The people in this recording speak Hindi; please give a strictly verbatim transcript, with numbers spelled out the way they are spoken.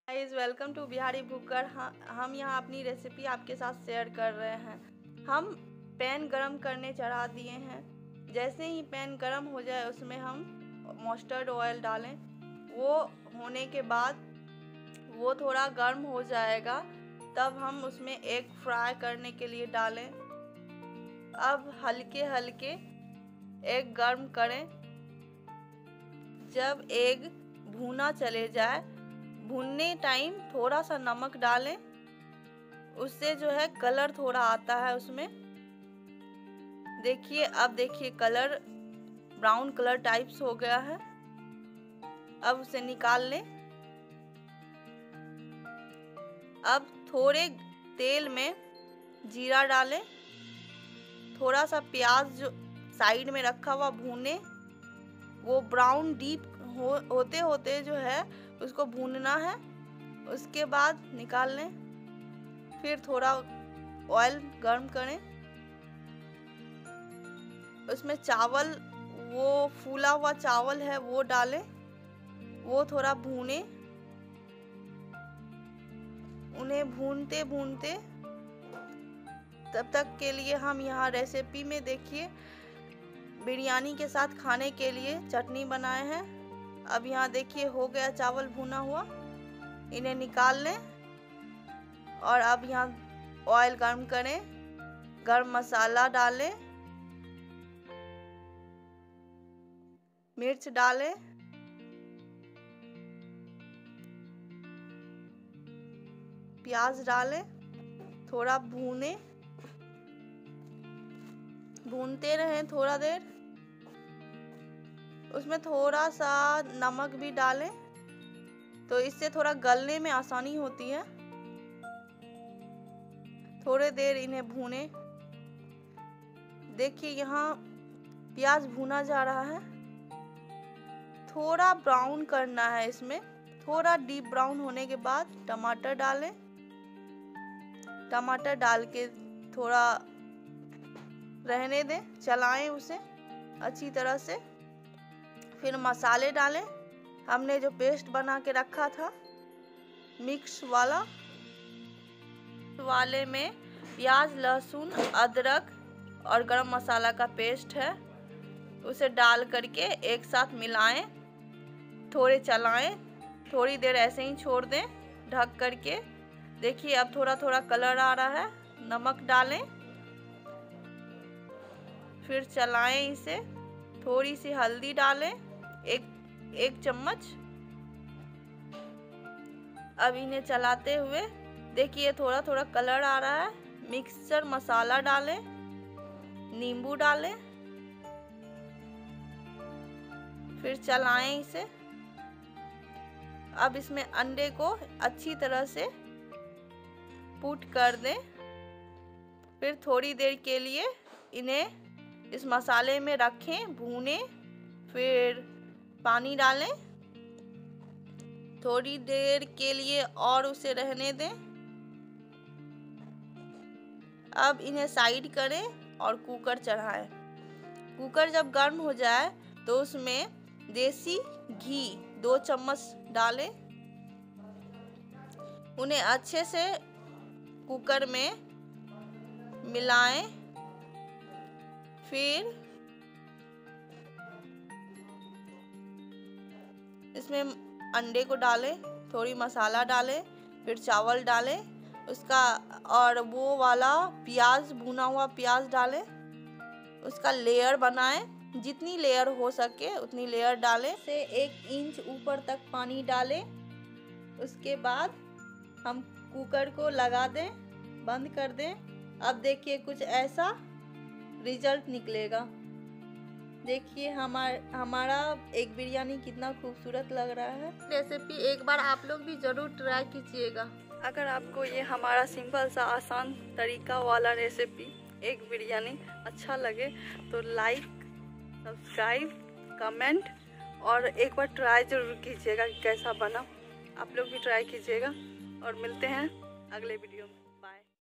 गाइस, वेलकम टू बिहारी भूकर। हम यहाँ अपनी रेसिपी आपके साथ शेयर कर रहे हैं। हम पैन गरम करने चढ़ा दिए हैं। जैसे ही पैन गरम हो जाए उसमें हम मस्टर्ड ऑयल डालें। वो होने के बाद वो थोड़ा गर्म हो जाएगा, तब हम उसमें एग फ्राई करने के लिए डालें। अब हल्के हल्के एग गर्म करें। जब एग भुना चले जाए, भुनने टाइम थोड़ा सा नमक डालें, उससे जो है कलर थोड़ा आता है उसमें। देखिए, अब देखिए कलर ब्राउन कलर टाइप्स हो गया है। अब उसे निकाल लें। अब थोड़े तेल में जीरा डालें। थोड़ा सा प्याज जो साइड में रखा हुआ भूने, वो ब्राउन डीप हो, होते होते जो है उसको भूनना है। उसके बाद निकाल लें। फिर थोड़ा ऑयल गर्म करें। उसमें चावल, वो फूला हुआ चावल है वो डालें। वो थोड़ा भूने। उन्हें भूनते भूनते तब तक के लिए हम यहाँ रेसिपी में देखिए बिरयानी के साथ खाने के लिए चटनी बनाए हैं। अब यहाँ देखिए हो गया चावल भुना हुआ। इन्हें निकाल लें और अब यहाँ ऑयल गर्म करें। गरम मसाला डालें, मिर्च डालें, प्याज डालें, थोड़ा भूने भूनते रहें थोड़ा देर। उसमें थोड़ा सा नमक भी डालें, तो इससे थोड़ा गलने में आसानी होती है। थोड़े देर इन्हें भूने। देखिए यहाँ प्याज भुना जा रहा है। थोड़ा ब्राउन करना है इसमें। थोड़ा डीप ब्राउन होने के बाद टमाटर डालें। टमाटर डाल के थोड़ा रहने दें, चलाएं उसे अच्छी तरह से। फिर मसाले डालें। हमने जो पेस्ट बना के रखा था मिक्स वाला, वाले में प्याज, लहसुन, अदरक और गरम मसाला का पेस्ट है, उसे डाल करके एक साथ मिलाएं। थोड़े चलाएं, थोड़ी देर ऐसे ही छोड़ दें ढक करके। देखिए अब थोड़ा थोड़ा कलर आ रहा है। नमक डालें, फिर चलाएं इसे। थोड़ी सी हल्दी डालें, एक एक चम्मच। अब इन्हें चलाते हुए देखिए थोड़ा थोड़ा कलर आ रहा है। मिक्सचर मसाला डालें, नींबू डालें, फिर चलाएं इसे। अब इसमें अंडे को अच्छी तरह से पुट कर दें। फिर थोड़ी देर के लिए इन्हें इस मसाले में रखें, भूनें। फिर पानी डालें, थोड़ी देर के लिए और उसे रहने दें। अब इन्हें साइड करें और कुकर चढ़ाएं। कुकर जब गर्म हो जाए तो उसमें देसी घी दो चम्मच डालें। उन्हें अच्छे से कुकर में मिलाएं। फिर इसमें अंडे को डालें, थोड़ी मसाला डालें, फिर चावल डालें उसका, और वो वाला प्याज, भुना हुआ प्याज डालें। उसका लेयर बनाएं। जितनी लेयर हो सके उतनी लेयर डालें। से एक इंच ऊपर तक पानी डालें। उसके बाद हम कुकर को लगा दें, बंद कर दें। अब देखिए कुछ ऐसा रिजल्ट निकलेगा। देखिए हमार हमारा एग बिरयानी कितना खूबसूरत लग रहा है। रेसिपी एक बार आप लोग भी ज़रूर ट्राई कीजिएगा। अगर आपको ये हमारा सिंपल सा आसान तरीका वाला रेसिपी एग बिरयानी अच्छा लगे तो लाइक, सब्सक्राइब, कमेंट और एक बार ट्राई ज़रूर कीजिएगा कि कैसा बना। आप लोग भी ट्राई कीजिएगा और मिलते हैं अगले वीडियो में।